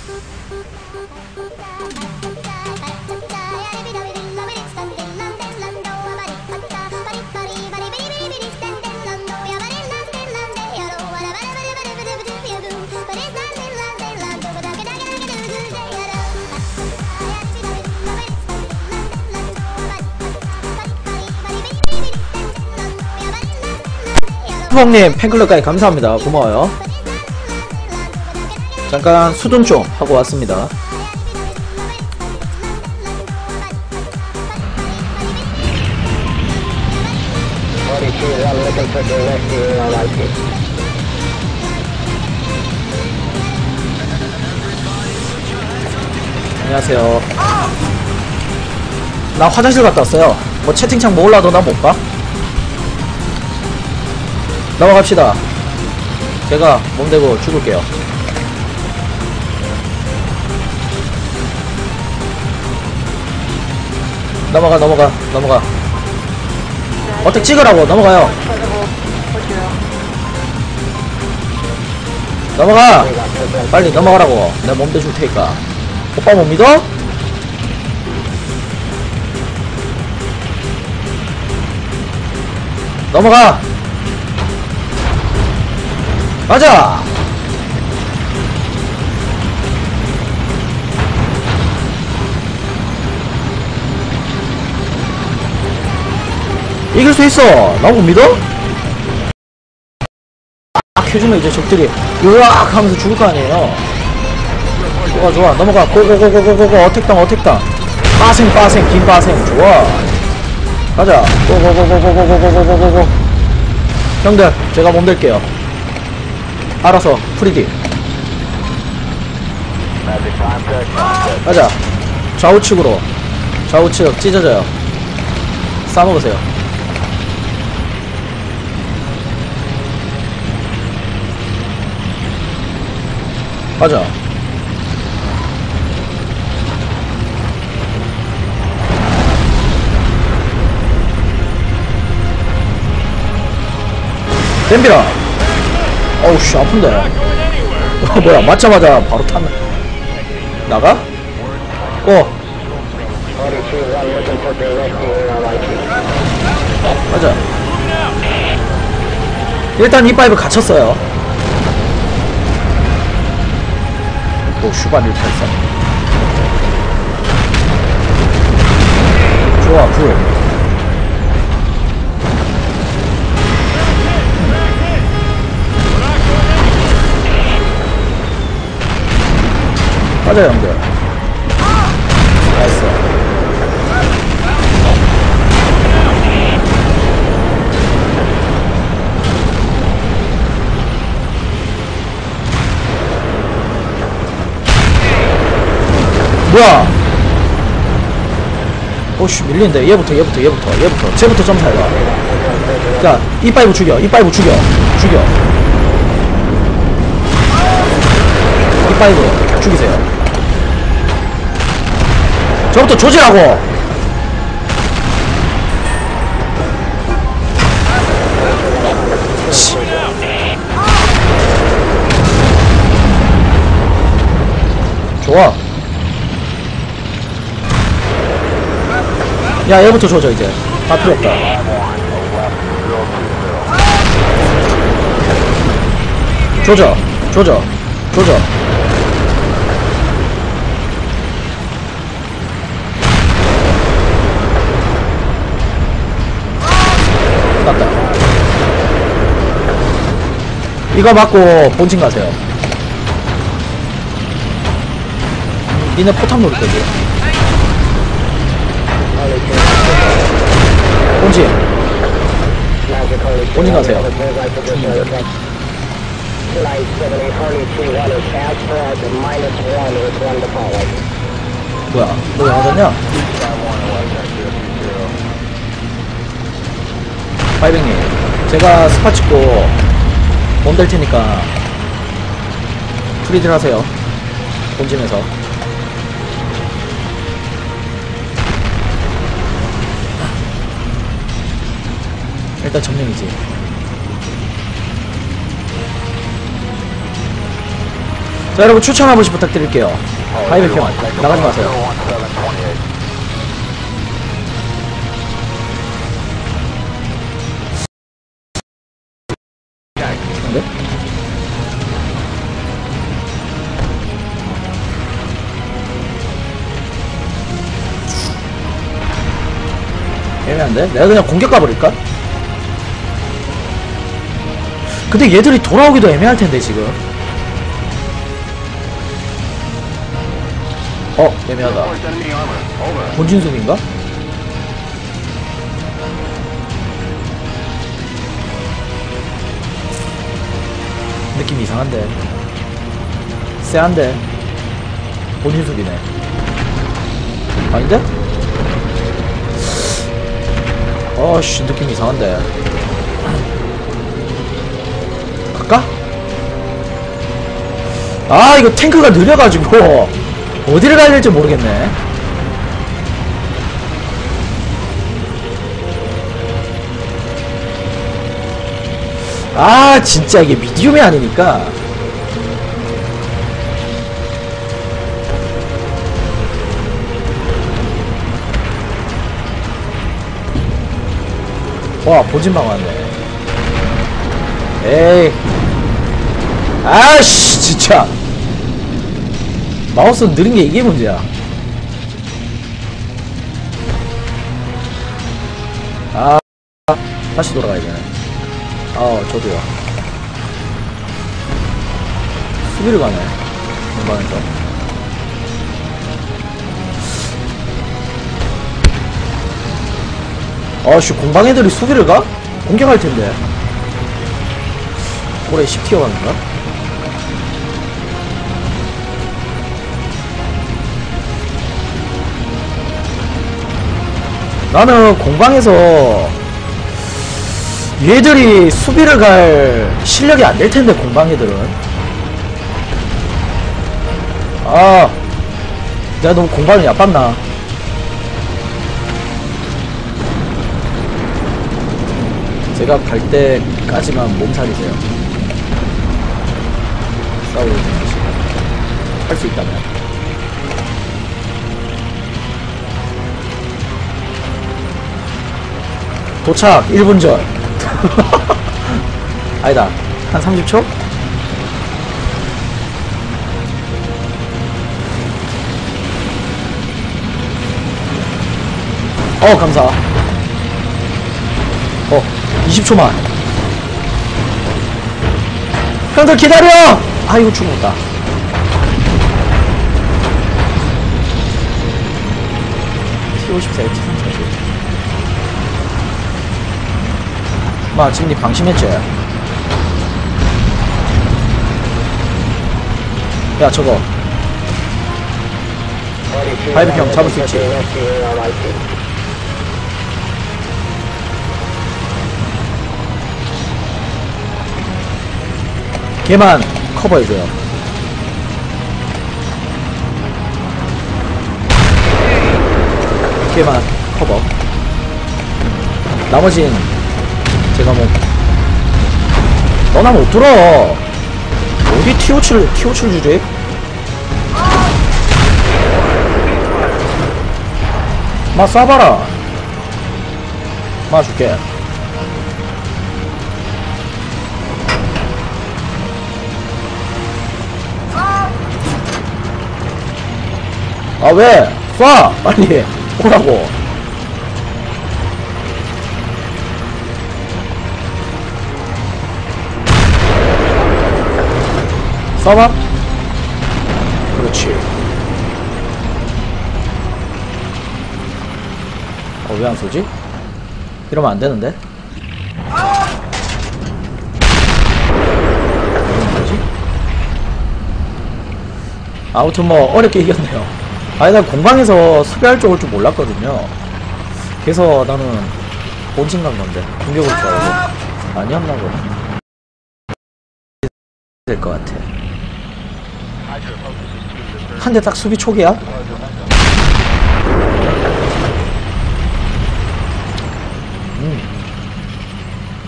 푸펑님 팬클럽까지 감사합니다. 고마워요. 잠깐 수둔 좀 하고 왔습니다. 안녕하세요. 나 화장실 갔다 왔어요. 뭐 채팅창 뭐 올라도 나 못 봐? 넘어갑시다. 제가 몸대고 죽을게요. 넘어가. 어떻게 찍으라고. 넘어가요. 넘어가. 빨리 넘어가라고. 내가 몸대 줄 테니까. 오빠 못 믿어? 넘어가. 가자. 이길 수 있어. 나 못 믿어? 해주면 이제 적들이 으악 하면서 죽을 거 아니에요. 좋아. 넘어가. 고고고고고고고. 어택당. 빠생. 긴 빠생. 좋아. 가자. 고고고고고고고고고고. 형들, 제가 몸댈게요. 알아서 프리디. 가자. 좌우측으로. 좌우측 찢어져요. 싸먹으세요. 가자. 댐비라. 어우씨 아픈데. 뭐야 맞자마자 바로 탔네. 나가? 가자. 일단 E5 갇혔어요. 오 슈발 183. 좋아 불. 가자 형들. 나이스. 뭐야? 오씨 밀린데. 얘부터 쟤부터 점사해봐. 야 E5 죽여. E5 죽여. E5 죽이세요. 저부터 조지라고. 좋아. 야 얘부터 조져. 이제 다 필요없다. 조져. 맞다. 이거 맞고 본진 가세요. 니네 포탑 노릴 거지. 본진 가세요. 뭐야 너 왜 맞았냐? 파이빙님 제가 스파 찍고 몸 될 테니까 프리딜 하세요. 본진에서. 일단 점령이지. 자, 여러분 추천 한 번씩 부탁드릴게요. 하이백 형 나가지 마세요. 근데? 애매한데? 내가 그냥 공격 가버릴까? 근데 얘들이 돌아오기도 애매할텐데 지금. 애매하다. 본진숙인가? 느낌 이상한데. 쎄한데. 본진숙이네. 아닌데? 어씨, 느낌 이상한데. 갈까? 아, 이거 탱크가 느려가지고 어디를 가야 될지 모르겠네. 아, 진짜 이게 미디움이 아니니까. 와, 본진방 왔네. 에이. 아씨, 진짜. 마우스 느린 게 이게 문제야. 아, 다시 돌아가야 되네. 저도요. 수비를 가네. 공방에서. 아씨, 공방 애들이 수비를 가? 공격할 텐데. 올해 10티어 가는가? 나는 공방에서 얘들이 수비를 갈 실력이 안 될 텐데, 공방 애들은. 아, 내가 너무 공방이 나빴나? 제가 갈 때까지만 몸살이세요. 싸우고 할 수 있다면. 도착 1분 전. 아니다, 한 30초? 감사. 20초만. 형들 기다려! 아이고, 죽었다. T54, T34. 마, 지금 니 방심했지? 야, 저거. 바이브 형 잡을 수 있지? 걔만 커버해줘요. 걔만 커버. 나머진 제가 뭐 너나 못 들어. 어디 T57 주지? 마 쏴봐라. 마 줄게. 아, 왜? 쏴! 빨리 오라고. 쏴봐. 그렇지. 왜 안 쏘지? 이러면 안 되는데? 뭐지? 아무튼 뭐 어렵게 이겼네요. 아니, 난 공방에서 수비할 줄 올 줄 몰랐거든요. 그래서 나는 본진 간 건데 공격을 줄 알고. 아니었나 보네. 될 것 같아. 한 대 딱 수비 초기야?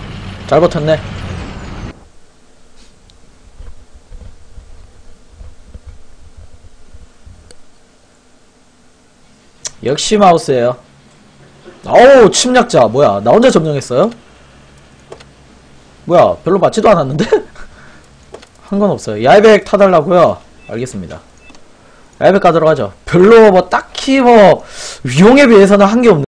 잘 버텼네. 역시 마우스예요. 어우, 침략자. 뭐야, 나 혼자 점령했어요? 뭐야, 별로 맞지도 않았는데? 한 건 없어요. 야이백 타달라고요? 알겠습니다. 야이백 가도록 하죠. 별로 뭐 딱히 뭐 위용에 비해서는 한 게 없네.